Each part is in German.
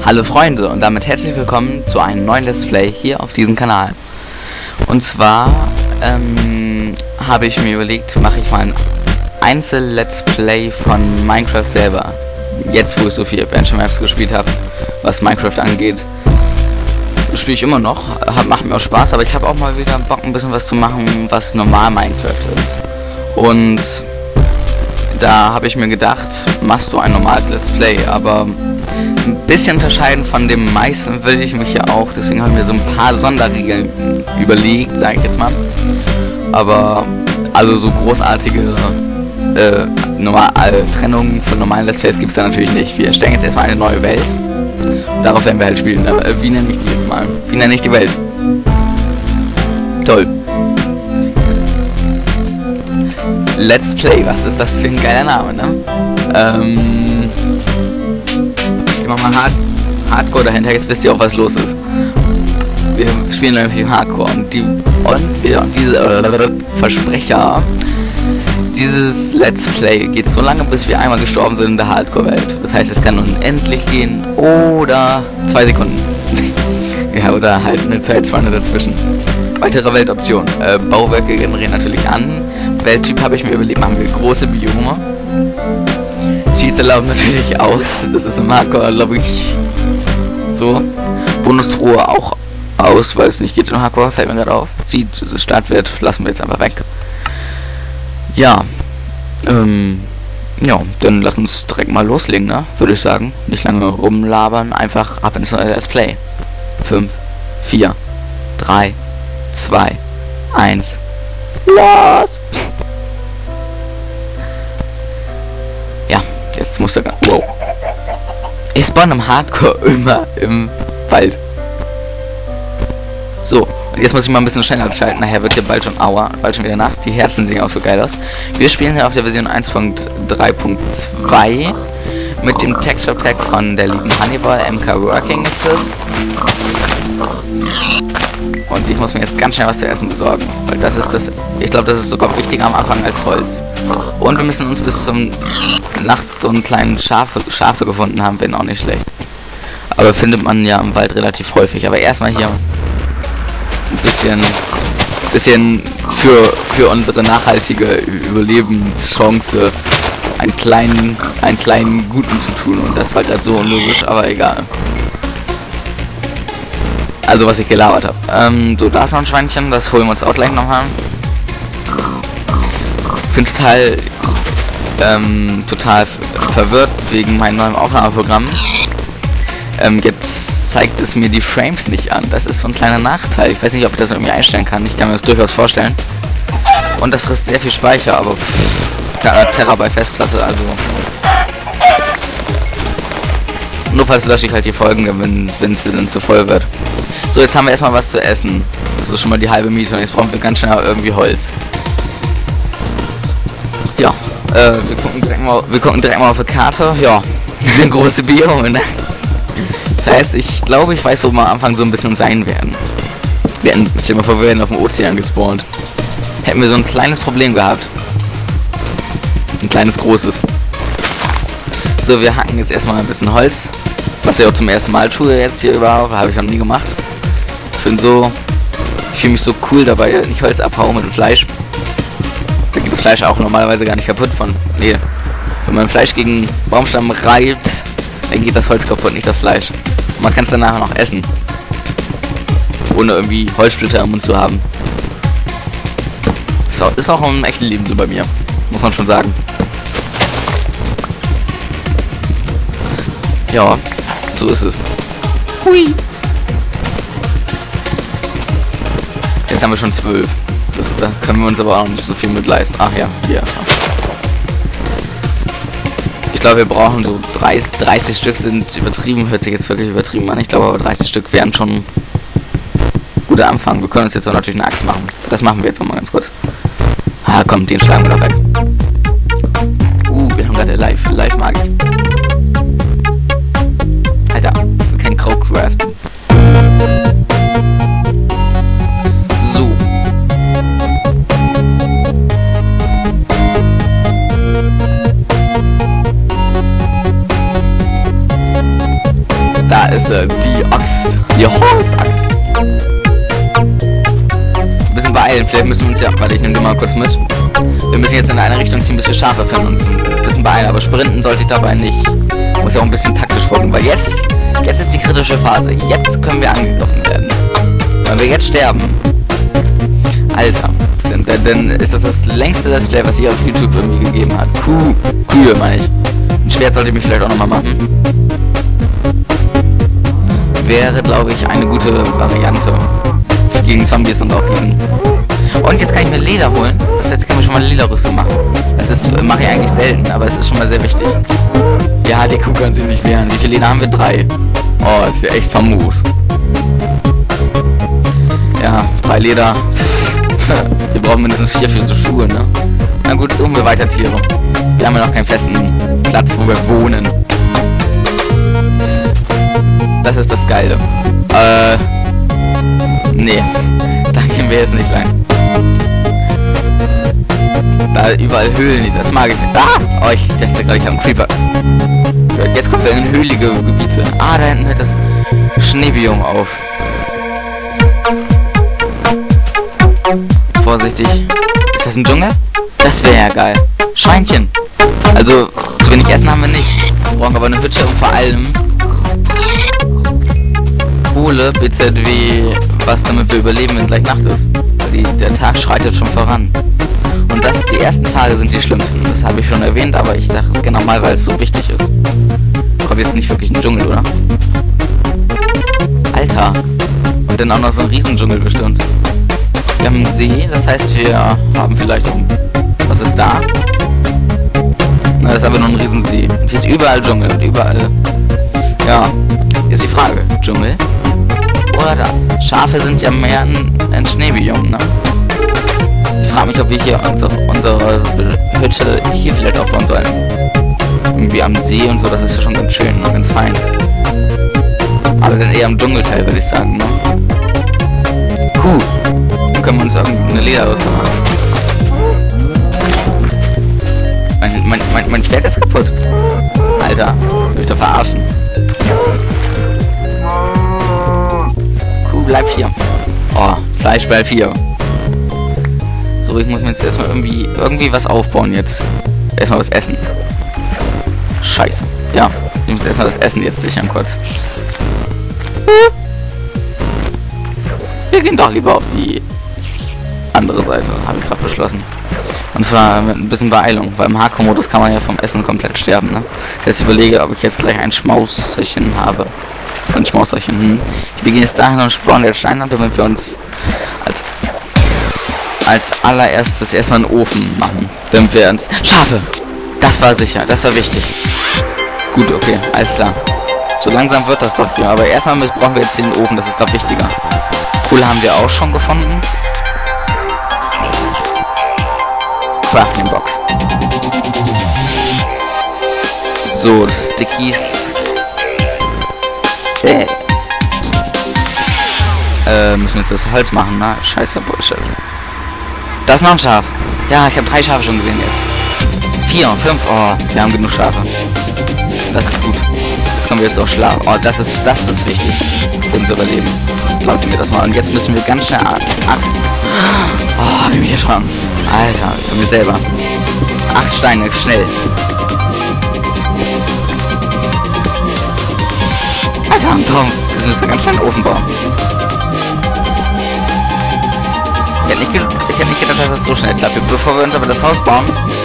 Hallo Freunde und damit herzlich willkommen zu einem neuen Let's Play hier auf diesem Kanal. Und zwar habe ich mir überlegt, mache ich mal ein Einzel-Let's Play von Minecraft selber. Jetzt wo ich so viel Adventure Maps gespielt habe, was Minecraft angeht, spiele ich immer noch, macht mir auch Spaß, aber ich habe auch mal wieder Bock ein bisschen was zu machen, was normal Minecraft ist. Und da habe ich mir gedacht, machst du ein normales Let's Play, aber ein bisschen unterscheiden von dem meisten will ich mich ja auch, deswegen habe ich mir so ein paar Sonderregeln überlegt, sage ich jetzt mal. Aber also so großartige Trennungen von normalen Let's Plays gibt es da natürlich nicht. Wir erstellen jetzt erstmal eine neue Welt. Darauf werden wir halt spielen. Aber, wie nenne ich die jetzt mal? Wie nenne ich die Welt? Toll. Let's Play, was ist das für ein geiler Name, ne? Gehen wir mal Hardcore dahinter, jetzt wisst ihr auch, was los ist. Wir spielen nämlich Hardcore und diese Versprecher, dieses Let's Play geht so lange, bis wir einmal gestorben sind in der Hardcore-Welt. Das heißt, es kann unendlich gehen oder 2 Sekunden. Ja, oder halt eine Zeitspanne dazwischen. Weitere Weltoptionen. Bauwerke generieren natürlich an. Welttyp habe ich mir überlegt, machen wir große Biome. Cheats erlauben natürlich aus. Das ist im Hardcore, glaube ich, so. Bonustruhe auch aus, weil es nicht geht im Hardcore, fällt mir gerade auf. Zieht Startwert, lassen wir jetzt einfach weg. Ja, ja, dann lass uns direkt mal loslegen, ne? Würde ich sagen. Nicht lange rumlabern, einfach ab ins neue Let's Play. 5, 4, 3, 2, 1. Los! Ja, jetzt muss er... Wow. Ich spawn im Hardcore immer im Wald. So, und jetzt muss ich mal ein bisschen schneller schalten. Nachher wird hier bald schon wieder Nacht. Die Herzen sehen auch so geil aus. Wir spielen hier auf der Version 1.3.2 mit dem Texture Pack von der lieben Hannibal. MK Working ist das. Und ich muss mir jetzt ganz schnell was zu essen besorgen. Weil das ist das... Ich glaube, das ist sogar wichtiger am Anfang als Holz. Und wir müssen uns bis zum Nacht so einen kleinen Schafe gefunden haben. Wäre auch nicht schlecht. Aber findet man ja im Wald relativ häufig. Aber erstmal hier ein bisschen für unsere nachhaltige Überlebenschance einen kleinen Guten zu tun. Und das war gerade so unlogisch, aber egal. Also was ich gelabert habe. So, da ist noch ein Schweinchen, das holen wir uns auch gleich nochmal. Ich bin total verwirrt wegen meinem neuen Aufnahmeprogramm. Jetzt zeigt es mir die Frames nicht an. Das ist so ein kleiner Nachteil. Ich weiß nicht, ob ich das irgendwie einstellen kann. Ich kann mir das durchaus vorstellen. Und das frisst sehr viel Speicher, aber Terabyte Festplatte, also... Notfalls lösche ich halt die Folgen, wenn es dann zu voll wird. So, jetzt haben wir erstmal was zu essen. Das ist schon mal die halbe Miete und jetzt brauchen wir ganz schnell irgendwie Holz. Ja, wir gucken direkt mal auf die Karte. Ja, eine große Biome, ne? Das heißt, ich glaube, ich weiß, wo wir am Anfang so ein bisschen sein werden. Stell dir mal vor, wir werden auf dem Ozean gespawnt. Hätten wir so ein kleines Problem gehabt. Ein kleines, großes. So, wir hacken jetzt erstmal ein bisschen Holz. Was ich auch zum ersten Mal tue jetzt hier überhaupt. Habe ich noch nie gemacht. Ich fühle mich so cool dabei, wenn ich Holz abhaue mit dem Fleisch. Da geht das Fleisch auch normalerweise gar nicht kaputt von. Nee. Wenn man Fleisch gegen Baumstamm reibt, dann geht das Holz kaputt, nicht das Fleisch. Und man kann es dann nachher noch essen. Ohne irgendwie Holzsplitter im Mund zu haben. Ist auch im echten Leben so bei mir. Muss man schon sagen. Ja, so ist es. Hui. Jetzt haben wir schon 12. Da können wir uns aber auch nicht so viel mit leisten. Ach ja, hier. Ich glaube, wir brauchen so 30 Stück sind übertrieben. Hört sich jetzt wirklich übertrieben an. Ich glaube aber 30 Stück wären schon ein guter Anfang. Wir können uns jetzt auch natürlich eine Axt machen. Das machen wir jetzt mal ganz kurz. Ah, komm, den schlagen wir noch weg. Wir haben gerade live mag ich. Alter, wir können Kraut craften. So. Da ist sie, die Axt. Die Holzaxt. Ein bisschen beeilen, vielleicht müssen wir uns ja... Warte, ich nehme die mal kurz mit. Wir müssen jetzt in eine Richtung ziehen, bis wir Schafe finden und ein bisschen beeilen. Aber sprinten sollte ich dabei nicht. Muss ja auch ein bisschen taktisch vorgehen, weil jetzt ist die kritische Phase. Jetzt können wir angegriffen werden. Wenn wir jetzt sterben... Alter. Denn ist das längste Let's Play, was hier auf YouTube irgendwie gegeben hat. Kühe, meine ich. Ein Schwert sollte ich mir vielleicht auch nochmal machen. Wäre, glaube ich, eine gute Variante. Gegen Zombies und auch gegen... Und jetzt kann ich mir Leder holen. Das heißt, ich kann mir schon mal eine Lederrüstung machen. Das mache ich eigentlich selten, aber es ist schon mal sehr wichtig. Ja, die Kuh kann sich nicht wehren. Wie viele Leder haben wir? 3. Oh, ist ja echt famos. Ja, 3 Leder. Wir brauchen mindestens 4 für so Schuhe, ne? Na gut, suchen wir weiter Tiere. Wir haben ja noch keinen festen Platz, wo wir wohnen. Das ist das Geile. Nee. Da gehen wir jetzt nicht lang. Da überall Höhlen, das mag ich nicht. Ah! Oh, ich dachte gerade, ich habe einen Creeper. Jetzt kommen wir in höhlige Gebiete. Ah, da hinten hört das Schneebiom auf. Vorsichtig. Ist das ein Dschungel? Das wäre ja geil. Schweinchen. Also, zu wenig Essen haben wir nicht. Wir brauchen aber eine Hütte und vor allem Kohle, BZW, was damit wir überleben, wenn gleich Nacht ist. Der Tag schreitet schon voran. Und die ersten Tage sind die schlimmsten. Das habe ich schon erwähnt, aber ich sage es genau mal, weil es so wichtig ist. Kommt jetzt nicht wirklich ein Dschungel, oder? Alter. Und dann auch noch so ein Riesendschungel bestimmt. Wir haben einen See, das heißt, wir haben vielleicht auch... Was ist da? Na, das ist aber nur ein Riesensee. Und hier ist überall Dschungel und überall... Ja, jetzt die Frage. Dschungel? Oder das? Schafe sind ja mehr ein Schneebiom, ne? Ich frage mich, ob wir hier unsere Hütte hier vielleicht aufbauen sollen. Irgendwie am See und so, das ist ja schon ganz schön und ganz fein. Aber dann eher im Dschungelteil, würde ich sagen, ne? Cool. Dann können wir uns irgendeine Lederrüstung machen. Mein Schwert ist kaputt. Alter, will ich doch verarschen. Kuh, bleib hier. Oh, Fleisch, bleib hier. So, ich muss mir jetzt erstmal irgendwie was aufbauen jetzt. Erstmal was essen. Scheiße. Ja, ich muss erstmal das Essen jetzt sichern kurz. Wir gehen doch lieber auf die andere Seite, habe ich gerade beschlossen. Und zwar mit ein bisschen Beeilung, weil im Hardcore-Modus kann man ja vom Essen komplett sterben, ne? Jetzt überlege, ob ich jetzt gleich ein Schmauserchen habe. Ein Schmauserchen, Ich beginne jetzt dahin und spawnen jetzt Steine, damit wir uns als allererstes erstmal einen Ofen machen. Damit wir uns... Schafe! Das war sicher, das war wichtig. Gut, okay, alles klar. So langsam wird das doch hier, aber erstmal brauchen wir jetzt den Ofen, das ist gerade wichtiger. Kohle haben wir auch schon gefunden. Crafting Box. So, Stickies. Müssen wir jetzt das Holz machen, ne? Scheiße, Bullshit. Da ist noch ein Schaf. Ja, ich habe 3 Schafe schon gesehen jetzt. 4, 5, oh, wir haben genug Schafe. Das ist gut. Jetzt kommen wir jetzt auch schlafen. Oh, das ist wichtig für unser Überleben. Glaubt mir das mal. Und jetzt müssen wir ganz schnell oh, wie mich erschrocken. Alter, von mir selber. 8 Steine, schnell. Alter, Traum. Jetzt müssen wir ganz schnell einen Ofen bauen. Ich hätte nicht gedacht, dass das so schnell klappt. Bevor wir uns aber das Haus bauen.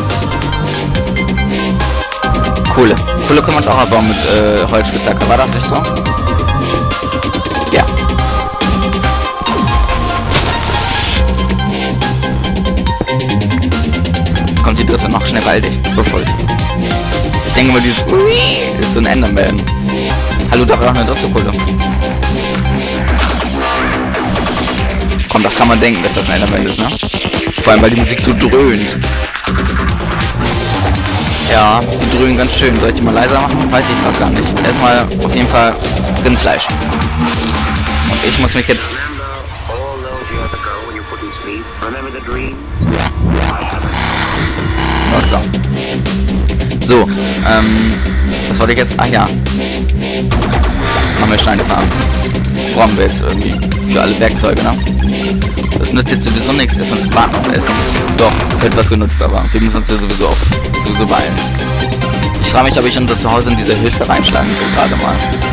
Kohle. Kohle können wir uns auch abbauen mit Holzspitzhacke. War das nicht so? Ja. Kommt die dritte noch schnell baldig. Bevor ich denke mal, dieses ist so ein Enderman. Hallo, da war auch eine dritte Kohle. Komm, das kann man denken, dass das ein Enderman ist, ne? Vor allem, weil die Musik so dröhnt. Ja, die dröhnen ganz schön. Soll ich die mal leiser machen? Weiß ich gerade gar nicht. Erstmal auf jeden Fall Rindfleisch. Und ich muss mich jetzt... Na klar. So, was wollte ich jetzt? Ach ja. Machen wir mehr Steine farmen. Das brauchen wir jetzt irgendwie für alle Werkzeuge, ne? Das nützt jetzt sowieso nichts, erstmal zu warten auf Essen. Doch, wird was genutzt, aber wir müssen uns ja sowieso beeilen. Ich frage mich, ob ich unser Zuhause in diese Hütte reinschlagen soll, gerade mal.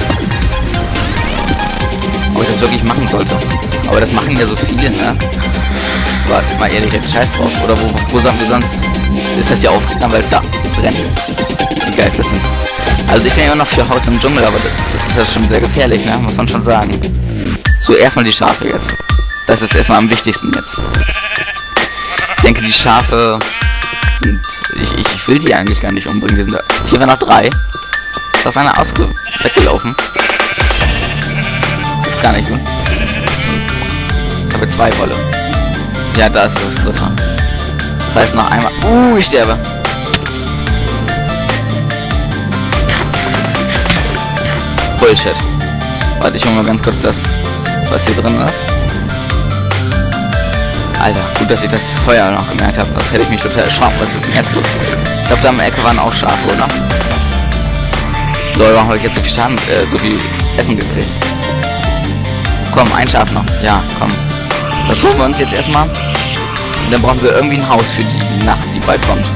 Ob ich das wirklich machen sollte. Aber das machen ja so viele, ne? Aber mal ehrlich, jetzt scheiß drauf. Oder wo sollen wir sonst... Ist das ja aufgegangen, weil es da brennt. Wie geil ist das denn? Also ich bin ja immer noch für Haus im Dschungel, aber das ist ja schon sehr gefährlich, ne? Muss man schon sagen. So, erstmal die Schafe jetzt. Das ist erstmal am wichtigsten jetzt. Ich denke, die Schafe sind... Ich will die eigentlich gar nicht umbringen. Die sind da. Hier wäre noch 3. Ist das einer weggelaufen? Ist gar nicht gut. Jetzt habe ich 2 Wolle. Ja, da ist das 3. Das heißt noch einmal... ich sterbe. Bullshit. Warte, ich hole mal ganz kurz das, was hier drin ist. Alter, gut, dass ich das Feuer noch gemerkt habe. Das hätte ich mich total erschrocken. Was ist denn jetzt los? Ich glaube, da in der Ecke waren auch Schafe, oder? So, warum habe ich jetzt so viel Schaden, so viel Essen gekriegt? Komm, ein Schaf noch. Ja, komm. Das holen wir uns jetzt erstmal. Und dann brauchen wir irgendwie ein Haus für die Nacht, die bald kommt.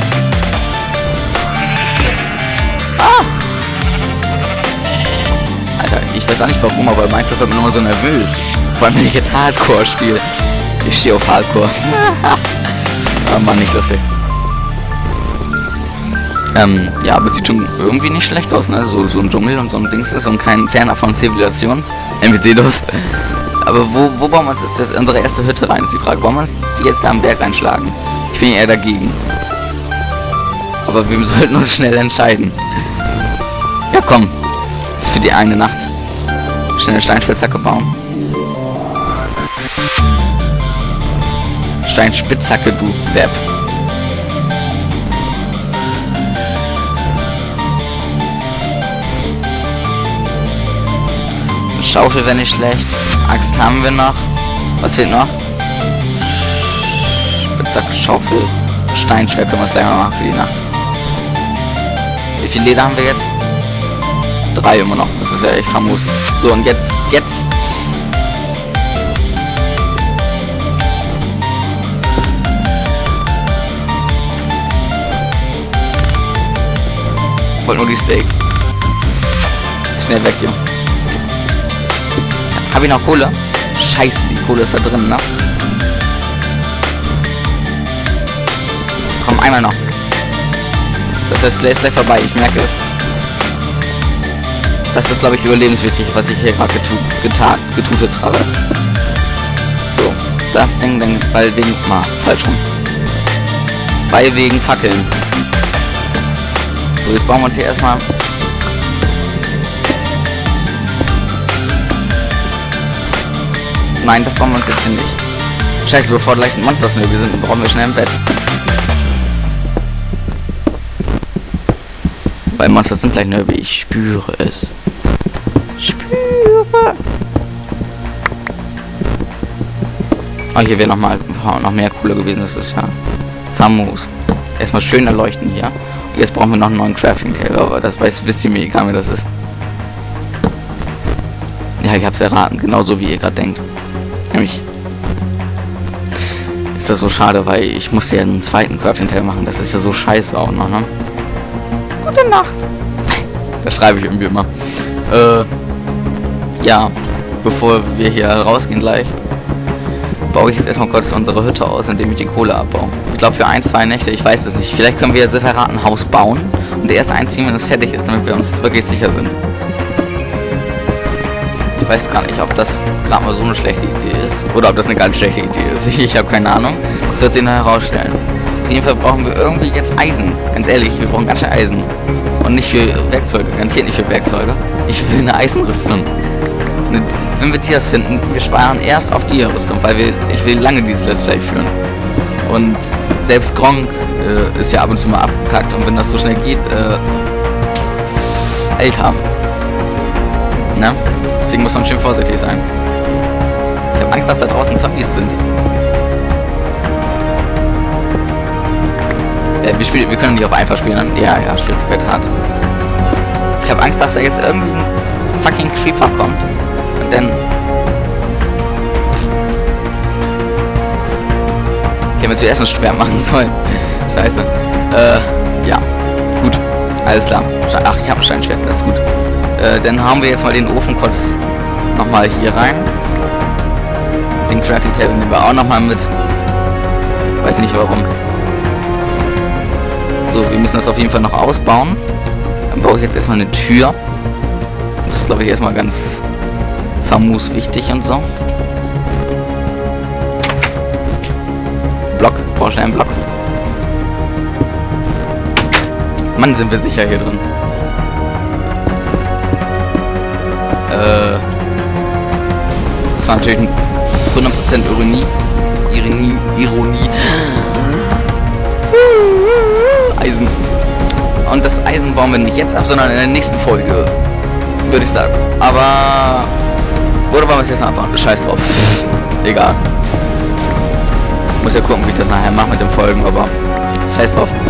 Alter, ich weiß auch nicht warum, aber Minecraft wird mir immer so nervös. Vor allem, wenn ich jetzt Hardcore spiele. Ich stehe auf Hardcore. Aber Mann, nicht lustig. Ja, aber es sieht schon irgendwie nicht schlecht aus, ne? So ein Dschungel und so ein Dings ist und kein ferner von Zivilisation. NPC-Dorf. Aber wo bauen wir uns jetzt unsere erste Hütte rein, ist die Frage. Wollen wir uns die jetzt da am Berg reinschlagen? Ich bin eher dagegen. Aber wir sollten uns schnell entscheiden. Ja, komm. Das ist für die eine Nacht. Schnell eine Steinspitzhacke bauen. Steinspitzhacke, du Depp. Schaufel wäre nicht schlecht. Axt haben wir noch. Was fehlt noch? Spitzhacke, Schaufel, Steinschwert können wir es gleich mal machen für die Nacht. Wie viel Leder haben wir jetzt? 3 immer noch. Das ist ja echt famos. So, und jetzt. Ich wollte nur die Steaks. Schnell weg hier. Habe ich noch Kohle? Scheiße, die Kohle ist da drin, ne? Komm, einmal noch. Das heißt, gleich ist gleich vorbei, ich merke es. Das ist, glaube ich, überlebenswichtig, was ich hier gerade getutet habe. So, das Ding dann, weil wegen... falsch rum. Weil wegen Fackeln. So, jetzt bauen wir uns hier erstmal... Nein, das bauen wir uns jetzt hier nicht. Scheiße, bevor gleich ein Monster wir sind, brauchen wir schnell im Bett. Weil Monster sind gleich nöbel, ich spüre es. Spüre. Oh, hier wäre noch mehr cooler gewesen, das ist ja famos. Erstmal schön erleuchten hier. Und jetzt brauchen wir noch einen neuen Crafting Table, aber das wisst ihr mir, egal wie das ist. Ja, ich hab's erraten, genauso wie ihr gerade denkt. Nämlich ist das so schade, weil ich musste ja einen zweiten Crafting Table machen. Das ist ja so scheiße auch noch, ne? Gute Nacht. Das schreibe ich irgendwie immer. Ja, bevor wir hier rausgehen gleich, baue ich jetzt erstmal kurz unsere Hütte aus, indem ich die Kohle abbaue. Ich glaube für 1-2 Nächte, ich weiß es nicht. Vielleicht können wir separat ein Haus bauen und erst einziehen, wenn es fertig ist, damit wir uns wirklich sicher sind. Ich weiß gar nicht, ob das gerade mal so eine schlechte Idee ist. Oder ob das eine ganz schlechte Idee ist. Ich habe keine Ahnung. Das wird sich noch herausstellen. Auf jeden Fall brauchen wir irgendwie jetzt Eisen. Ganz ehrlich, wir brauchen ganz schön Eisen. Und nicht für Werkzeuge. Garantiert nicht für Werkzeuge. Ich will eine Eisenrüstung. Wenn wir Tiers finden, wir sparen erst auf die Rüstung, weil ich will lange dieses Let's Play führen. Und selbst Gronk ist ja ab und zu mal abgekackt. Und wenn das so schnell geht, Alter. Ne? Deswegen muss man schön vorsichtig sein. Ich habe Angst, dass da draußen Zombies sind. Wir können nicht auf einfach spielen. Ja, Schwierigkeit hart. Ich habe Angst, dass da jetzt irgendwie fucking Creeper kommt. Und dann... Ich hätte mir zuerst ein Schwert machen sollen. Scheiße. Ja. Gut. Alles klar. Ach, ich habe ein Steinschwert. Das ist gut. Dann hauen wir jetzt mal den Ofen kurz nochmal hier rein. Den Crafting Table nehmen wir auch nochmal mit. Weiß nicht warum. So, wir müssen das auf jeden Fall noch ausbauen. Dann baue ich jetzt erstmal eine Tür. Das ist, glaube ich, erstmal ganz famos wichtig und so. Block, brauche schnell einen Block. Mann, sind wir sicher hier drin. Das war natürlich 100% Ironie. Eisen. Und das Eisen bauen wir nicht jetzt ab, sondern in der nächsten Folge. Würde ich sagen. Aber... Oder wollen wir es jetzt mal abbauen? Scheiß drauf. Egal. Muss ja gucken, wie ich das nachher mache mit den Folgen, aber... Scheiß drauf.